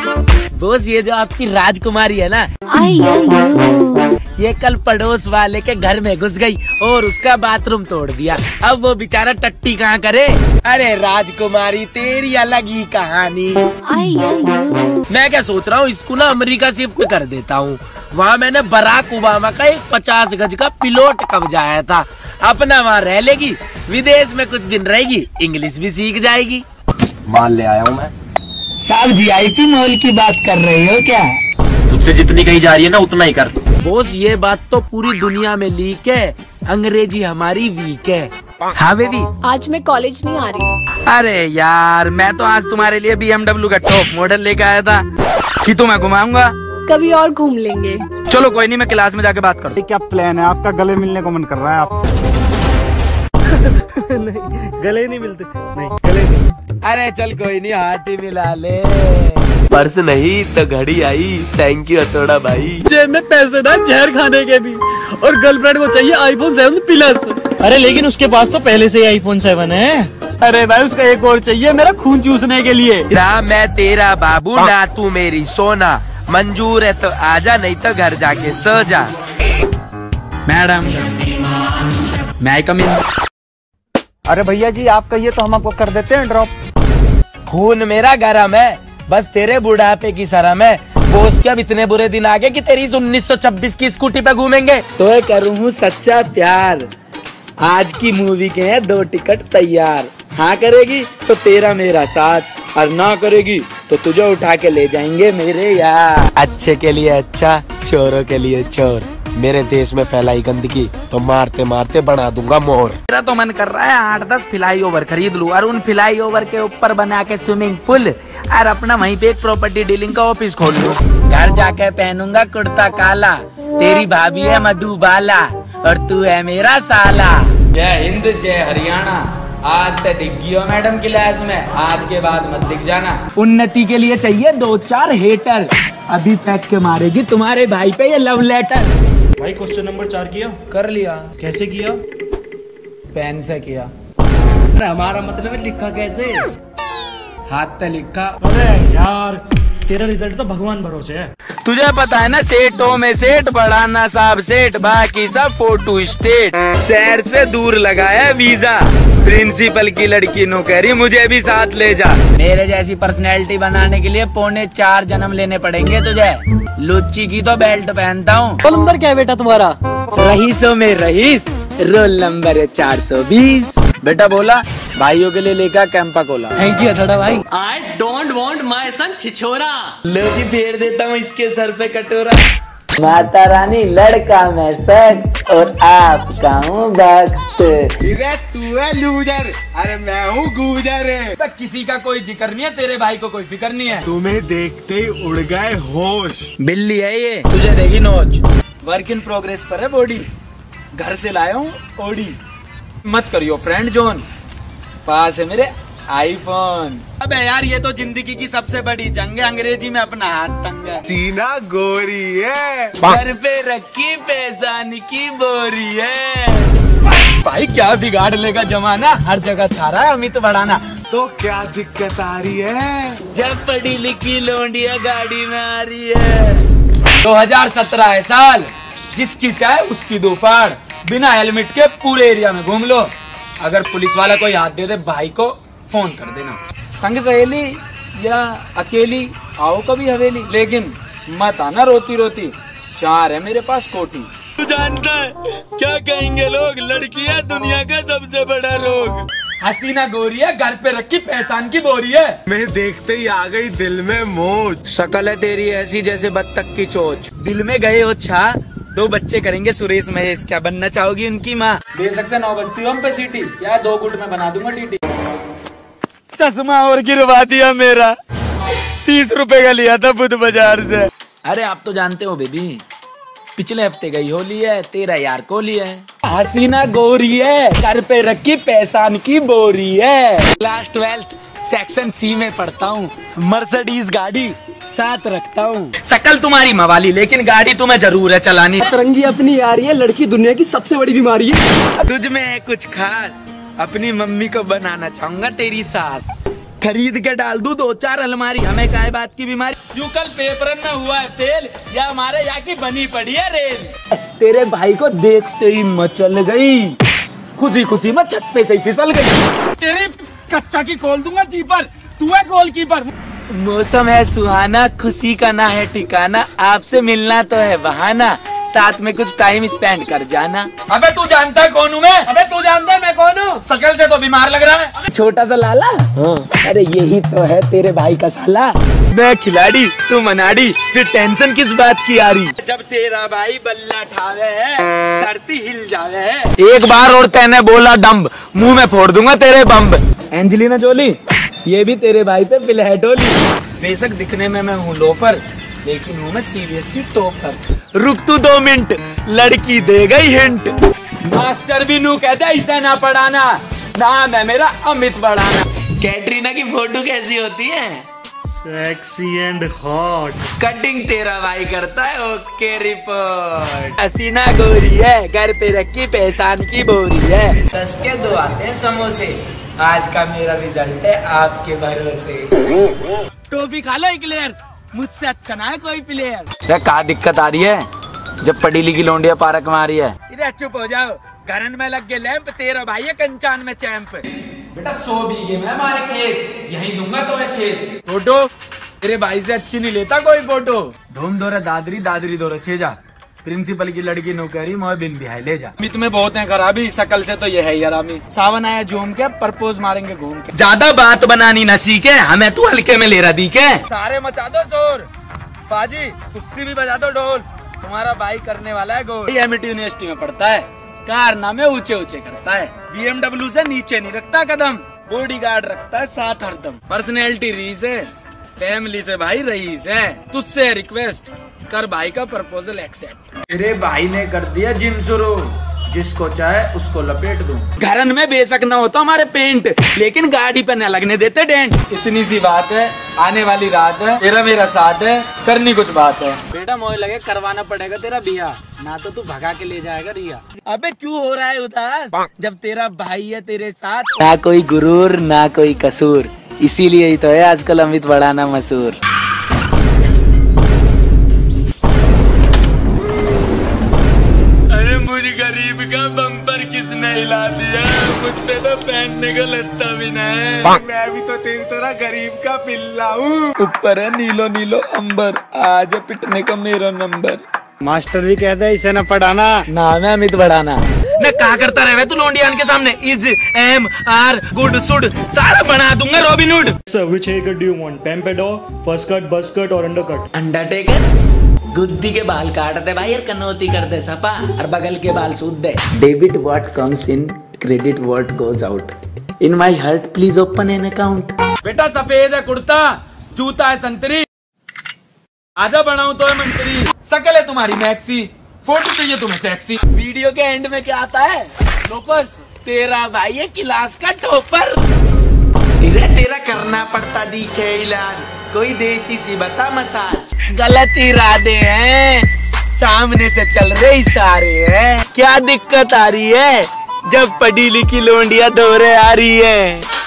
Boss ये जो आपकी राजकुमारी है ना, ये कल पड़ोस वाले के घर में घुस गई और उसका बाथरूम तोड़ दिया। अब वो बेचारा टट्टी कहाँ करे। अरे राजकुमारी तेरी अलग ही कहानी। मैं क्या सोच रहा हूँ, इसको ना अमेरिका शिफ्ट कर देता हूँ। वहाँ मैंने बराक ओबामा का एक 50 गज का पिलोट कब्जाया था। अपना वहाँ रह लेगी, विदेश में कुछ दिन रहेगी, इंग्लिश भी सीख जाएगी। माल ले आया हूँ मैं। साहब जीआईपी मॉल की बात कर रहे हो क्या? तुझसे जितनी कही जा रही है ना उतना ही कर। बॉस ये बात तो पूरी दुनिया में लीक है, अंग्रेजी हमारी वीक है। हाँ बेबी, आज मैं कॉलेज नहीं आ रही। अरे यार मैं तो आज तुम्हारे लिए BMW का टॉप मॉडल लेकर आया था कि तुम्हें घुमाऊंगा। कभी और घूम लेंगे। चलो कोई नहीं, मैं क्लास में जाके बात करता हूँ। क्या प्लान है आपका? गले मिलने को मन कर रहा है आपसे? नहीं, गले नहीं मिलते। नहीं, गले नहीं। अरे चल कोई नहीं, हाथ ही मिला ले। पर्स नहीं तो घड़ी आई। थैंक यू हथौड़ा भाई। जेब में पैसे ना जहर खाने के भी। और गर्लफ्रेंड को चाहिए iPhone 7 प्लस। अरे लेकिन उसके पास तो पहले से ही iPhone 7 है। अरे भाई उसका एक और चाहिए मेरा खून चूसने के लिए। ना मैं तेरा बाबू ना तू मेरी सोना, मंजूर है तो आजा, नहीं तो घर जाके सो जा। मैडम मैं कम इन। अरे भैया जी आप कहिए तो हम आपको कर देते हैं ड्रॉप। खून मेरा गरम है, बस तेरे बुढ़ापे की शरम है। बोस क्या इतने बुरे दिन आ गए कि तेरी 1926 की स्कूटी पे घूमेंगे। तो करूँ हूँ सच्चा प्यार, आज की मूवी के हैं 2 टिकट तैयार। हाँ करेगी तो तेरा मेरा साथ, और ना करेगी तो तुझे उठा के ले जाएंगे मेरे यार। अच्छे के लिए अच्छा, चोरों के लिए चोर। मेरे देश में फैलाई गंदगी तो मारते मारते बना दूंगा मोर। मेरा तो मन कर रहा है 8-10 फ्लाई ओवर खरीद लूं और उन फ्लाई ओवर के ऊपर बना के स्विमिंग पूल और अपना वहीं पे एक प्रॉपर्टी डीलिंग का ऑफिस खोल लूं। घर जाके पहनूंगा कुर्ता काला, तेरी भाभी है मधुबाला और तू है मेरा साला। जय हिंद जय हरियाणा। आज तक दिख गई हो मैडम क्लास में, आज के बाद मत दिख जाना। उन्नति के लिए चाहिए 2-4 हेटर, अभी फेंक के मारेगी तुम्हारे भाई पे ये लव लेटर। भाई क्वेश्चन नंबर 4 किया? कर लिया। कैसे किया? पेन से किया। अरे हमारा मतलब है लिखा कैसे? हाथ पे लिखा। अरे यार तेरा रिजल्ट तो भगवान भरोसे है। तुझे पता है ना, सेठों में सेठ बढ़ाना साहब सेठ, बाकी सब फोटो स्टेट। शहर से दूर लगाया वीजा, प्रिंसिपल की लड़की नौकरी मुझे भी साथ ले जा। मेरे जैसी पर्सनैलिटी बनाने के लिए 4.25 जन्म लेने पड़ेंगे तुझे। लुच्ची की तो बेल्ट पहनता हूँ। रोल नंबर क्या है बेटा तुम्हारा? रईसों में रईस, रोल नंबर है 420। बेटा बोला भाइयों के लिए लेकर कैंपा कोला। थैंक यू अथड़ा भाई। I don't want my son छिछोरा। लो जी फेर देता हूँ इसके सर पे कटोरा। माता रानी लड़का मैं सर और आपका हूँ भक्त। तू है लूजर, अरे मैं हूँ गुजर। किसी का कोई जिक्र नहीं है, तेरे भाई को कोई फिक्र नहीं है। तुम्हें देखते ही उड़ गए होश। बिल्ली है ये, तुझे देगी नोच। वर्क इन प्रोग्रेस पर है बॉडी, घर से लाया हूँ ओडी। मत करियो फ्रेंड जोन, पास है मेरे आईफोन। अबे यार ये तो जिंदगी की सबसे बड़ी जंग है, अंग्रेजी में अपना हाथ तंग है। सीना गोरी है, घर पे रखी पैसान की बोरी है। भाई क्या बिगाड़ लेगा जमाना, हर जगह छा रहा है अमित भड़ाना। तो क्या दिक्कत आ रही है? जब पढ़ी लिखी लोंडिया गाड़ी में आ रही है। 2017 है साल, जिसकी चाहे उसकी दोपहर, बिना हेलमेट के पूरे एरिया में घूम लो। अगर पुलिस वाला कोई हाथ दे दे भाई को फोन कर देना। संग सहेली या अकेली आओ कभी हवेली, लेकिन मत आना रोती रोती, 4 है मेरे पास कोठी। तू जानता है क्या कहेंगे लोग, लड़की है दुनिया का सबसे बड़ा रोग। हसीना गोरी है, घर पे रखी पैसान की बोरी है। मैं देखते ही आ गई दिल में मौज। शकल है तेरी ऐसी जैसे बत्तख की चोच। दिल में गए हो छा, 2 बच्चे करेंगे सुरेश महेश, क्या बनना चाहोगी उनकी माँ? बेशक से 9 बजती हम पे सीटी, या 2 गुट में बना दूंगा टीटी। चश्मा और गिरवा दिया मेरा, 30 रुपए का लिया था बुध बाजार से। अरे आप तो जानते हो बेबी, पिछले हफ्ते गई होली है, तेरा यार कोहली है। हसीना गोरी है, घर पे रखी पैसान की बोरी है। क्लास 12 सेक्शन सी में पढ़ता हूँ, मर्सिडीज गाड़ी साथ रखता हूँ। शकल तुम्हारी मवाली, लेकिन गाड़ी तुम्हें जरूर है चलानी। तरंगी अपनी आ रही है, लड़की दुनिया की सबसे बड़ी बीमारी है। तुझ में है कुछ खास, अपनी मम्मी को बनाना चाहूंगा तेरी सास। खरीद के डाल दूं 2-4 अलमारी, हमें काय बात की बीमारी। यू कल पेपर में हुआ है फेल, या हमारे यहाँ की बनी पड़ी है रेल। तेरे भाई को देखते ही मचल गई, खुशी खुशी में छत पे से फिसल गई। तेरे कच्चा की खोल दूंगा जीपर, तू है गोलकीपर। मौसम है सुहाना, खुशी का ना है ठिकाना, आपसे मिलना तो है बहाना, साथ में कुछ टाइम स्पेंड कर जाना। अबे तू जानता है कौन हूँ मैं? अबे तू जानता है मैं कौन हूँ? शक्ल से तो बीमार लग रहा है। छोटा सा लाला। हाँ। अरे यही तो है तेरे भाई का साला। मैं खिलाड़ी तू मनाड़ी, फिर टेंशन किस बात की आ रही? जब तेरा भाई बल्ला ठावे है, धरती हिल जावे है। एक बार और तेने बोला डम्ब, मुंह में फोड़ दूंगा तेरे बम्ब। एंजेलिना जोली, ये भी तेरे भाई पे फिल है डोली। बेशक दिखने में मैं हूँ लोफर, लेकिन हूँ मैं सीरियसली टॉपर। रुक तू 2 मिनट, लड़की दे गई हिंट। मास्टर भी नू कहते ऐसा ना पढ़ाना, नाम है मेरा अमित भड़ाना। कैटरीना की फोटो कैसी होती है? Sexy and hot. कटिंग तेरा भाई करता है, ओके रिपोर्ट। हसीना गोरी है, घर पे रखी पहचान की बोरी है। 10 के 2 आते हैं समोसे, आज का मेरा रिजल्ट है आपके भरोसे। टॉफी खा लो इक्लेयर्स, मुझसे अच्छा ना है कोई प्लेयर। क्या दिक्कत आ रही है जब पढ़ी लिखी लौंडिया पार्क में आ रही है? इधर चुप हो जाओ, घरन में लग गए लैंप, तेरा भाई है कंचान में चैंप। बेटा 100 बीघे में हमारे खेत, यहीं दूंगा तो छेद। फोटो तेरे भाई से अच्छी नहीं लेता कोई फोटो। धूम दौरा दादरी, दादरी दौरा छेजा, प्रिंसिपल की लड़की नौकरी मोह बिन बिहाई ले जा। तुम्हें बहुत है खराबी, शकल से तो ये है यार। सावन आया झूम के, प्रपोज मारेंगे घूम के। ज्यादा बात बनानी न सीखे, हमें तू हल्के में ले रहा दी के। सारे मचा दो शोर, बाजी तुझसे भी बजा दो ढोल, तुम्हारा भाई करने वाला है गोल। एमआईटी यूनिवर्सिटी में पढ़ता है, कारनामे ऊंचे ऊंचे करता है, BMW से नीचे नहीं रखता कदम, बॉडीगार्ड रखता है साथ हरदम। पर्सनैलिटी रीस है, फैमिली से भाई रईस है, तुझसे रिक्वेस्ट कर भाई का प्रपोजल एक्सेप्ट। तेरे भाई ने कर दिया जिम शुरू, जिसको चाहे उसको लपेट दूं। घरन में बेशक न होता हमारे पेंट, लेकिन गाड़ी पे न लगने देते डेंट। इतनी सी बात है, आने वाली रात है, तेरा मेरा साथ है, करनी कुछ बात है। बेटा मोह लगे करवाना पड़ेगा तेरा बिया, ना तो तू भगा के ले जाएगा रिया। अबे क्यों हो रहा है उदास, जब तेरा भाई है तेरे साथ? ना कोई गुरूर ना कोई कसूर, इसीलिए ही तो है आजकल अमित भड़ाना मशहूर। मुझ गरीब का बम्पर किसने हिला दिया, मुझ पे तो पहनने को लगता भी नहीं। मैं भी तो तेरी तरह गरीब का पिल्ला हूँ। ऊपर है नीलो नीलो अंबर, आज पिटने का मेरा नंबर। मास्टर भी कहते हैं इसे न पढ़ाना, नाम है अमित भड़ाना। मैं कहा करता रहे तू लौंडियान के सामने, इज एम आर गुड सुड सारा बना दूंगा Robin Hood. Sir which hair cut do you want, pompadour, first cut, buzz cut और अंडरकट? अंडरटेकर गुद्दी के बाल काट दे भाई, और कनौती कर दे सपा, और बगल के बाल सूद दे। Debit what comes in, credit what goes out, in my heart please open an account. बेटा सफेद है कुर्ता, जूता है संतरी, आजा बनाऊं तो है मंत्री। शकल है तुम्हारी मैक्सी, फोटो चाहिए तुम्हें सेक्सी। वीडियो के एंड में क्या आता है? लोपर्स, तेरा भाई है क्लास का टॉपर। तेरा करना पड़ता दिखे इलाज, कोई देसी सी बता मसाज। गलत इरादे हैं, सामने से चल रहे इशारे हैं, क्या दिक्कत आ रही है जब पढ़ी लिखी लौंडिया दौरे आ रही है?